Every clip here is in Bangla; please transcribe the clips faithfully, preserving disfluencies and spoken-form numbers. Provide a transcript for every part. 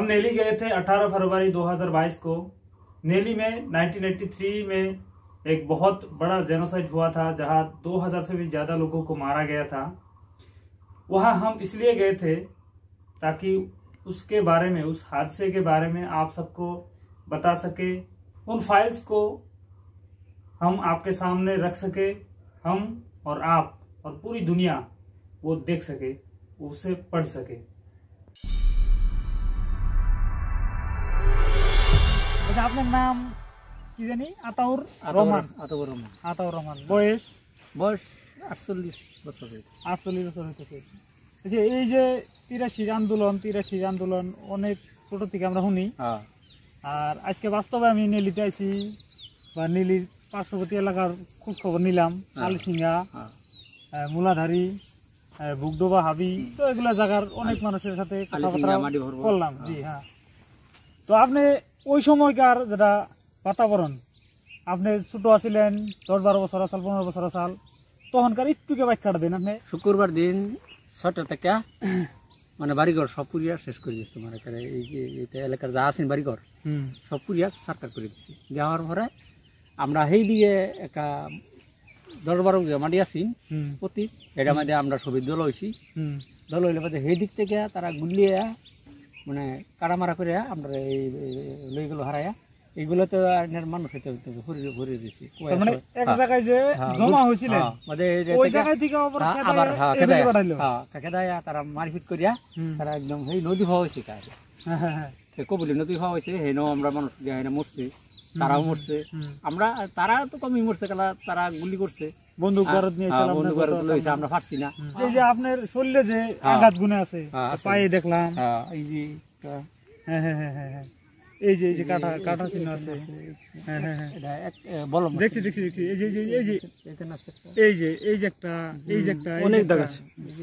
हम नेली गए थे अठारह फरवरी दो हज़ार बाईस को। नेली में उन्नीस सौ तिरासी में एक बहुत बड़ा जेनोसाइड हुआ था, जहां दो हज़ार से भी ज्यादा लोगों को मारा गया था। वहां हम इसलिए गए थे ताकि उसके बारे में, उस हादसे के बारे में आप सबको बता सके, उन फाइल्स को हम आपके सामने रख सके, हम और आप और पूरी दुनिया वो देख सके, उसे पढ़ सके। अच्छा, আপনার নাম কি জানি? আতাউর রহমান। আতাউর রহমান। আতাউর রহমান। বয়স? বয়স আটচল্লিশ বছর। আটচল্লিশ বছর হইতেছে। আচ্ছা, এই যে তিরাশির আন্দোলন, তিরাশির আন্দোলন অনেক ছোট থেকে আমরা শুনি, আর আজকে বাস্তবে আমি নেলিতে আইছি বা নেলির পার্শ্ববর্তী এলাকার খোঁজ খবর নিলাম। কালিসিঙ্গা, মুলাধারী, বুকডোবা, হাবি, তো এগুলা জায়গার অনেক মানুষের সাথে কথাবার্তা করলাম। জি হ্যাঁ। তো আপনি ওই সময়কার যেটা বাতাবরণ, আপনি ছোট আছিলেন, দশ বারো বছর আসাল, পনেরো বছর আসাল, তখনকার একটুকে ব্যাখ্যাটা দেন আপনি। শুক্রবার দিন ছয়টা থেকে মানে বাড়িঘর সব পুরিয়া শেষ করে দিচ্ছে। মানে এই যে এটা এলাকার যা আছেন বাড়িঘর সব পুরিয়া সার্কার করে দিচ্ছি। যাওয়ার পরে আমরা সেই দিকে একটা দশ বারো মাটি আছি প্রতীক, এটা মধ্যে আমরা সবই দল হয়েছি। দল হইলে পাতে সেই দিক থেকে তারা গুলিয়ে মানে কাটামারা করে আমরা এই লইগুলো হারাইয়া এইগুলোতে মানুষ ভরে দিচ্ছি। তারা মারপিট করিয়া তারা একদম সেই নদী হওয়া হয়েছে, কবলি নদী হওয়া হয়েছে, সেই আমরা মানুষ মরছে, তারাও মরছে। আমরা তারা তো কমই মরছে, কালা তারা গুলি করছে, বন্দুক লইছে, আমরা পারছি না। এই যে আপনার শরীরে যে আঘাত গুনে আছে পায়ে দেখলাম, এই যে হ্যাঁ হ্যাঁ হ্যাঁ হ্যাঁ এই যে এই যে কাটা কাটা চিহ্ন আছে, হ্যাঁ হ্যাঁ হ্যাঁ বলো, দেখছি দেখছি দেখছি এই যে এই যে এই যে এই যে একটা এই যে একটা অনেক দাগ আছে,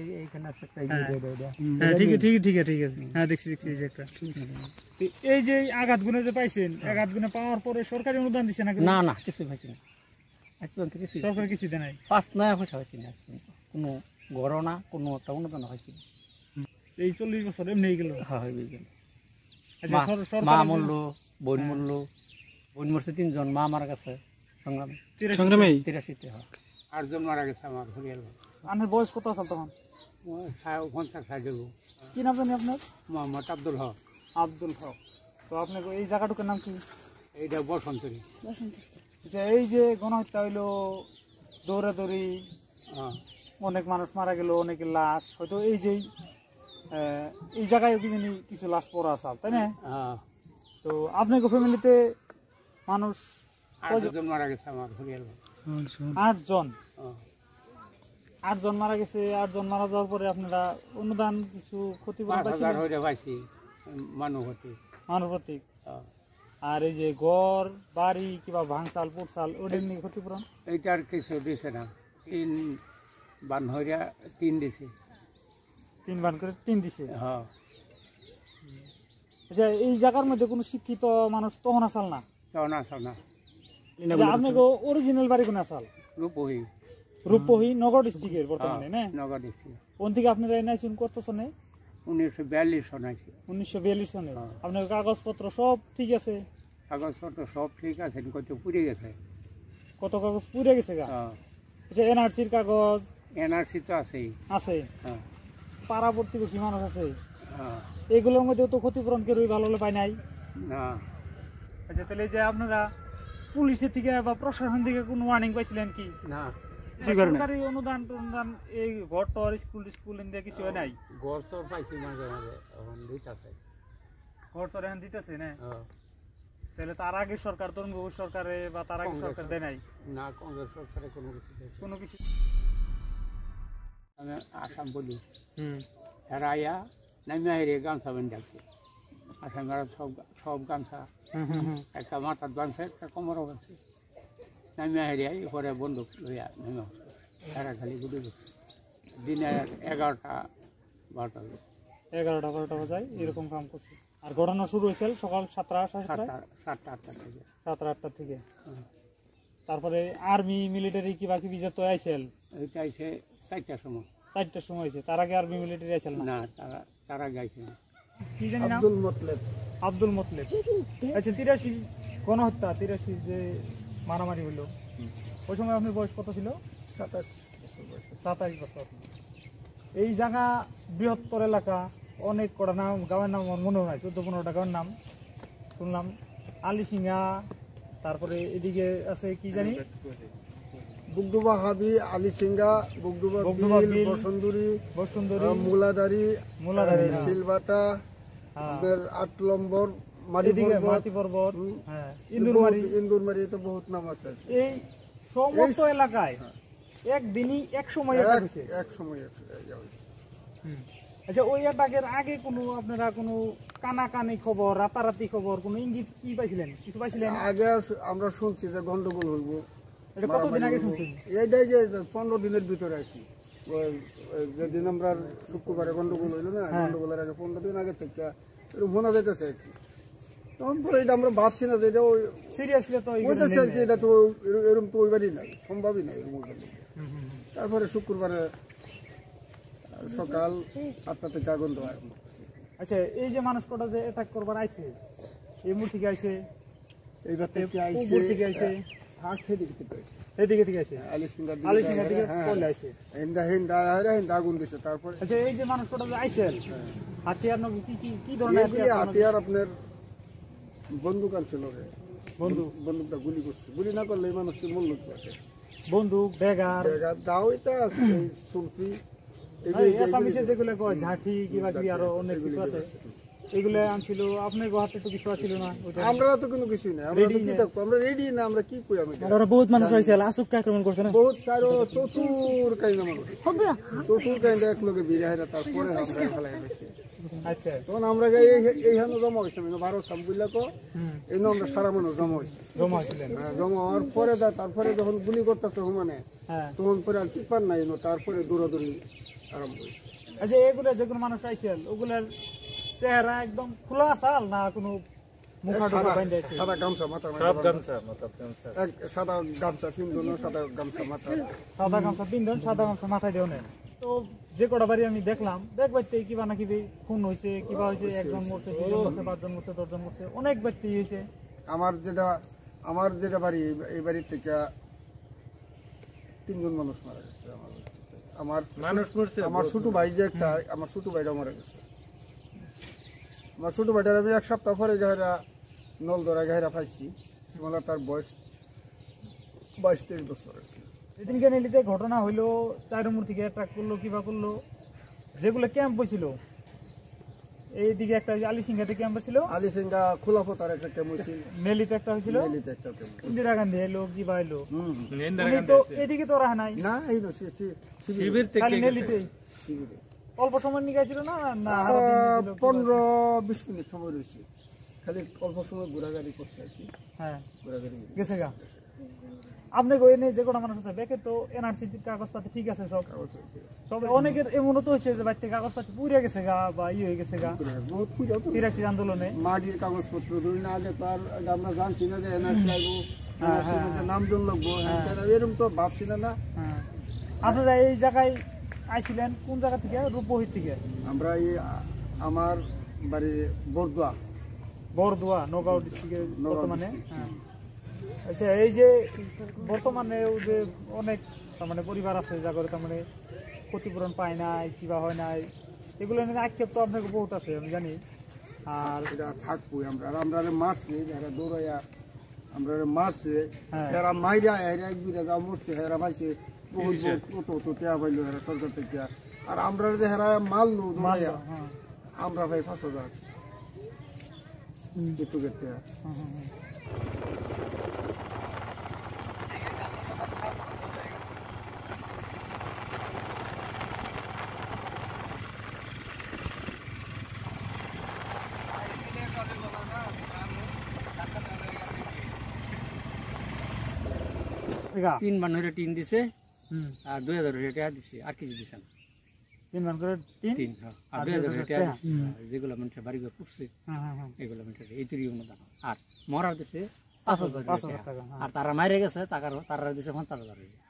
হ্যাঁ ঠিক আছে ঠিক আছে ঠিক আছে ঠিক আছে, হ্যাঁ দেখছি দেখছি এই যে একটা। এই যে আঘাত গুনে যে পাইছেন, আঘাত গুনে পাওয়ার পরে সরকারি অনুদান দিচ্ছে নাকি? না না কিছু পাইছি না, সরকার কিছু দেয় নাই, পাঁচ নয় পয়সা হয়েছে না, কোনো গড়না কোনো একটা অনুদান হয়েছে। এই চল্লিশ বছর এমনি গেল। হ্যাঁ হয়ে গেল। মা মরলো, বোন মরলো, বোন মরছে তিনজন, মা মারা গেছে সংগ্রামে সংগ্রামে তিরাশিতে। আটজন মারা গেছে আমার পরিবার। আপনার বয়স কত আছে তখন? পঞ্চাশ ষাট দেবো। কি নাম জানি আপনার? মোহাম্মদ আব্দুল হক। আব্দুল হক। তো আপনার এই জায়গাটুকুর নাম কি? এইটা বসন্তরী। আচ্ছা, এই যে গণহত্যা হইলো, দৌড়াদৌড়ি, অনেক মানুষ মারা গেল, অনেকের লাশ, হয়তো এই যে এই জায়গায় কিছু লাশ পড়া আছে, তাই না? তো আপনাকে ফ্যামিলিতে মানুষ আটজন মারা গেছে আমার পরিবার। আটজন আটজন মারা গেছে। আটজন মারা যাওয়ার পরে আপনারা অনুদান কিছু ক্ষতিপূরণ পাইছি, মানবতী মানবতী। আর এই যে ঘর বাড়ি কিংবা ভাঙসাল পুটসাল ওদের নিয়ে ক্ষতিপূরণ এইটার কিছু দিছে না, তিন বান হইয়া তিন দিছে, তিন বান করে তিন দিছে। হ্যাঁ। আচ্ছা, এই জায়গার মধ্যে কোনো শিক্ষিত মানুষ তখন আসাল না? তখন আসাল না। আপনাকে অরিজিনাল বাড়ি কোন আসাল? রূপহী। রূপহী নগর ডিস্ট্রিক্টের বর্তমানে না? নগর ডিস্ট্রিক্ট। কোন থেকে আপনারা এনাইছেন কত সনে? উনিশশো বিয়াল্লিশ সনে। উনিশশো বিয়াল্লিশ সনে। আপনার কাগজপত্র সব ঠিক আছে? কাগজপত্র সব ঠিক আছে, কত পুড়ে গেছে। কত কাগজ পুড়ে গেছে গা? আচ্ছা, এনআরসির কাগজ? এনআরসি তো আছেই আছে। হ্যাঁ। পাড়া প্রতিবেশী মানুষ আছে, এগুলোর মধ্যে তো ক্ষতিপূরণ কেউই ভালো হলে পায় নাই না। আচ্ছা, তাহলে যে আপনারা পুলিশের থেকে বা প্রশাসন থেকে কোনো ওয়ার্নিং পাইছিলেন কি? না। সরকারি অনুদান অনুদান এই ঘর টর স্কুল স্কুল ইন্ডিয়া কিছু হয় নাই? ঘর সব পাইছি মাঝে মাঝে, এখন দিতেছে ঘর সর এখন দিতেছে না? তাহলে তার আগে সরকার, তরুণ বাবু সরকারে বা তার আগে সরকার দেয় নাই? না, কংগ্রেস সরকারে কোনো কিছু কোনো কিছু। আমি আসাম বলি, এরা আইয়া নামিয়া হেরে গামছা বেঁধে আছে, আসামের সব সব গামছা, একটা মাথার বাঁধছে, একটা কোমরও বাঁধছে, নামিয়া হেরে পরে বন্দুক লইয়া নেমে আসছে। এরা খালি গুলি করছে দিনে এগারোটা বারোটা এগারোটা বারোটা বাজায় এরকম কাম করছে। আর ঘটনা শুরু হয়েছিল সকাল সাতটা সাতটা সাতটা আটটা থেকে সাতটা আটটা থেকে। তারপরে আর্মি মিলিটারি কিবা কিবি যত আইসেল, এইটা আইসে চারটার সময়। চারটার সময় হয়েছে, তার আগে আর্মি মিলিটারি আইসেল না? তারা তারা গাইছে না। কি জানি নাম আব্দুল মোতলেব। আব্দুল মোতলেব। আচ্ছা তিরাশি গণহত্যা তিরাশি যে মারামারি হলো ওই সময় আপনার বয়স কত ছিল? সাতাশ বছর বয়স। সাতাশ বছর। এই জায়গা বৃহত্তর এলাকা, অনেক কটা নাম গাঁয়ের নাম আমার মনে হয় চোদ্দ পনেরোটা গাঁয়ের নাম শুনলাম। আলিসিঙ্গা, তারপরে এদিকে আছে কি জানি বুগডুবা হাবি, আলিসিঙ্গা, বুগডুবা বুগডুবা বিল, বিল, বসুন্ধরি, বসুন্ধরি, আহ, মুলাদারি, মুলাদারি, আহ, হ্যাঁ। সিলবাটা, হ্যাঁ। আপনার আট নম্বর মারি এদিকে পর্বত, মাটি পর্বত, হুম। হ্যাঁ, ইন্দুরমারি। বহুত- ইন্দুরমারি তো বহুত নাম আছে। এই সমস্ত এই- এলাকায় একদিনই এক সময় অ্যাটাক এক- হয়েছে। এক সময় এক- ইয়া হয়েছে। হুম। আচ্ছা ওই অ্যাটাকের আগে কোনো আপনারা কোনো কানাকানি খবর, রাতারাতি খবর, কোনো ইঙ্গিত কি পাইছিলেন? কিছু পাইছিলেন? আগে আমরা শুনছি যে গন্ডগোল হইব। এটা কতদিন আগে শুনছেন? এইটাই যে পনেরো দিনের ভিতরে আর কি, ওই- ওই যেদিন আমরা শুক্রবারে গন্ডগোল হইলো না, হ্যাঁ। গন্ডগোলের আগে পনেরো দিন আগে থেকে এরকম শোনা যাইতেছে আর কি। তখন পরে এটা আমরা ভাবছি না যে এটা ওই সিরিয়াসলি তো এইগুলো ওইটাছে আর নেই কি, না। এটা তো এর- এরকম তো ওইবারই নাই, সম্ভবই নাই এরকম ওইবারই। হুম, হুম, হুম। তারপরে শুক্রবারে সকাল আটটা থেকে আগুন দেওয়া আরম্ভ করছে। আচ্ছা এই যে মানুষ কটা যে অ্যাটাক করবার আইছে, এই মুর থেকে আইছে, এইবার থেকে আইছে উপর থেকে আইছে, হাট থেকে থেকে আইছে। এদিকে থেকে আইছে, আলিসিঙ্গার দিকে আলিসিঙ্গা থেকে হ্যাঁ, পড়লে আইছে। হিন্দা হিন্দা হায়রা হিন্দা আগুন দিছে। তারপরে আচ্ছা এই যে মানুষ কটা যে আইছে, হাতিয়ার নব কি কি কি ধরনের এগুলি হাতিয়ার? হাতিয়ার আপনার বন্দুক আনছিল রে, বন্দুক, বন্দুকটা গুলি করছে, গুলি না করলে এই মানুষটি মূল্য আছে। বন্দুক, ড্যাগার, দাও এটা সুলফি আসামিসে যেগুলো কয় ঝাঁটি কিবা কি আরো অনেক কিছু আছে, এগুলো আনছিল। আপনার হাতে তো কিছু আছিল না ওইটা? আমরা তো কোনো কিছুই নাই, আমরা তো Ready কি না। থাকবো, আমরা রেডি না, আমরা কি কই আমি ওরা বহুত মানুষ হয়েছে আসুক আক্রমণ করছে না বহুত সারো চতুর কাইনা মানুষ, চতুর কাইনা এক লোকে বিরাহেরা, তারপরে আমরা ফেলাই দিয়েছি। আচ্ছা তখন আমরা এইখানে জমা হয়েছে বারো সামগুলা তো হুম, এই আমরা সারা মানুষ জমা হয়েছে। জমা ছিলেন, হ্যাঁ, জমা হওয়ার পরে দা- তারপরে যখন গুলি করতেছে মানে হ্যাঁ। তখন পরে আর কি পার নাই, তারপরে দৌড়াদৌড়ি আরম্ভ হয়েছে। আচ্ছা এগুলো যেগুলো মানুষ আইছিল ওগুলার চেহারা একদম খোলা সাল না কোনো মুখা সাদা টুকা বাইন্ধা আছে? সাদা গামছা মাথা সব গামছা মতো গামছা এক সাদা গামছা পিন্দন, সাদা গামছা মাথা। সাদা গামছা পিন্ধন, সাদা গামছা মাথায় দেওয়া নেন। তো যে কটা বাড়ি আমি দেখলাম, দেখবাইতে কিবা না কিবি খুন হয়েছে, কিবা হয়েছে, একজন মরছে, দুজন মরছে, পাঁচজন মরছে, দশজন মরছে, অনেক ব্যক্তি হয়েছে। আমার যেটা আমার যেটা বাড়ি এই বাড়ির থেকে তিনজন মানুষ মারা গেছে। আমার বাড়ি থেকে। আমার মানুষ মরছে আমার ছোট ভাই যে একটা, আমার ছোট ভাইটা মারা গেছে। আমার ছোট ভাইটার আমি এক সপ্তাহ পরে যারা নলদরা গাহেরা পাইছি, মানে তার বয়স বাইশ তেইশ বছর আর কি। এদিনকে নেলিতে ঘটনা হইলো, চারমুর থেকে অ্যাট্রাক করলো, কিবা করলো, যেগুলো ক্যাম্প হয়েছিল এইদিকে একটা আলিসিঙ্গাতে ক্যাম্প ছিল, আলিসিঙ্গা খোলাপতার একটা ক্যাম্প হয়েছিল, নেলিতে একটা হয়েছিল, দিল্লিতে একটা ক্যাম্প। ইন্দিরা গান্ধী এলো, কিবা এলো, হুম উনি তো এদিকে তো রাখা নাই, না এই না সে- সে- শিবিরে। শিবির থেকে খালি নেলিতে শিবিরে। অল্প সময় নিয়ে গেছিল না না আহ, আরো দিন ছিল, কিবা? পনেরো বিশ মিনিট সময় রয়েছে, খালি অল্প সময় ঘোরাঘুরি করছে আর কি, হ্যাঁ ঘোরাঘুরি গেছে গা। আপনি কই নেই যে কোনো মানুষ আছে ব্যাকে তো এনআরসি কাগজপাতি ঠিক আছে সব, কাগজ হয়েছে। তবে অনেকের এমনও তো হয়েছে যে বাড়িতে কাগজপাতি পুড়ে গেছে গা বা ইয়ে হয়ে গেছে গা বহুত পূজা তো তিরাশি আন্দোলনে। মাটির কাগজপত্র ধরি না, আগে তো আর এটা আমরা জানছি না যে এনআরসি লাগবো, NRC র মধ্যে নামজন লাগবো, হ্যাঁ, এরকম তো ভাবছি না না। হ্যাঁ আপনারা এই জায়গায় আইছিলেন কোন জায়গা থেকে? রূপহিত থেকে? আমরা এই আ- আমার বাড়ি বরদোয়া, বরদোয়া, নগাঁও ডিস্ট্রিক্টের নগাঁও বর্তমানে। district। হ্যাঁ আচ্ছা এই যে বর্তমানে ও যে অনেক তার মানে পরিবার আছে যা করে তার মানে ক্ষতিপূরণ পায় নাই, কিবা হয় নাই, এগুলো নিয়ে আক্ষেপ তো আপনাকে বহুত আছে আমি জানি। আর এটা থাকবোই আমরা, আর আমরা রে মারছি যারা দৌড়াইয়া আমরা রে মারছে, হ্যাঁ। এরা মাইরা এরা এক দুইটা যা মরছে এরা পাইছে বহুত বহুত কত কত টেয়া পাইলো এরা সরকার থেকে, আর আমরা যে হেরা মারলো দৌড়াইয়া মালদা, হ্যাঁ আমরা ভাই পাঁচ হাজার যৌতুকের টেয়া। হ্যাঁ, হ্যাঁ, হ্যাঁ। এগা, তিন মান হইলে টিন দিছে হুম, আর দুই হাজার হইলে টাকা দিছে, আর কিছু দিছে না। তিন মান করে তিন, তিন হ্যাঁ, আর আর দুই হাজার হইলে টাকা টাকা? দিছে। হ্যাঁ, যেগুলো মানুষের বাড়ি ঘর করছে হ্যাঁ হ্যাঁ হ্যাঁ, এগুলো মানুষের এই তৈরি অনুদান। আর মরার দিছে পাঁচ পাঁচ হাজার হাজার পাঁচ টাকা। হাজার টাকা, হ্যাঁ। আর তারা মাইরে গেছে তাকার তারা দিছে পঞ্চাশ হাজার হইলে।